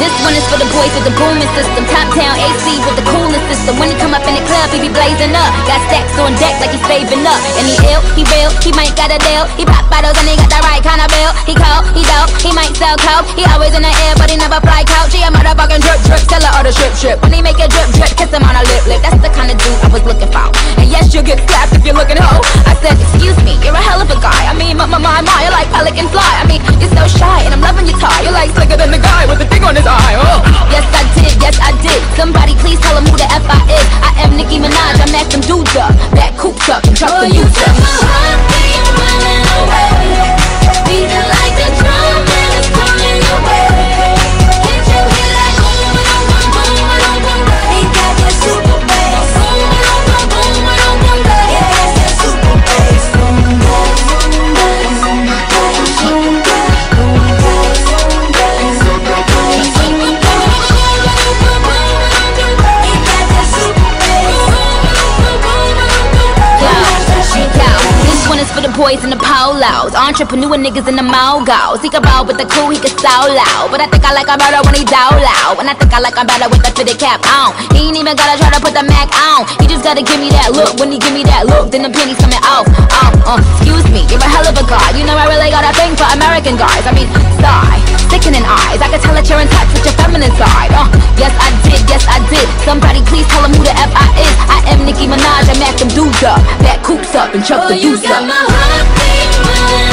This one is for the boys with the booming system. Top down AC with the coolest system. When he come up in the club, he be blazing up. Got stacks on deck like he's saving up. And he ill, he real, he might got a deal. He pop bottles and he got the right kind of bill. He cold, he dope, he might sell coke. He always in the air, but he never fly couch. He a motherfucking drip drip, tell her all the ship. When he make a drip drip, kiss him on a lip. That's the kind of dude I was looking for. And yes, you'll get slapped if you're looking hoe. I said, excuse me, you're a hell of a guy. I mean, my, you're like pelican fly. I mean, you're so shy and I'm loving your tie. You're like slicker than the guy with the thing on his eye. Oh, yes I did. Somebody please tell him who the F I is. I am Nicki Minaj, I macked them dudes up. Back coops up and truck the youth up. My heart beat running away, beating like the drum and it's coming away. Can't you hear that boom, boom, boom, boom, boom, boom, boom? He got that super bass. Boom, boom, boom, boom, boom, boom, boom. He got that super bass. Boom, boom, boom, boom, boom, boom, boom. For the boys in the polos, entrepreneur niggas in the mogos. He can roll with the cool, he can so loud. But I think I like him better when he dow loud. And I think I like him better with the fitted cap on. He ain't even gotta try to put the Mac on. He just gotta give me that look. When he give me that look, then the penny's coming off. Excuse me, you're a hell of a guy. You know I really got a thing for American guys. I mean, sigh, sickening eyes. I can tell that you're in touch with your feminine side. Yes I did. Somebody please tell him who the F I is. I am Nicki Minaj, I mack them dudes up. Back coops up and chuck the deuce up. My heart beat running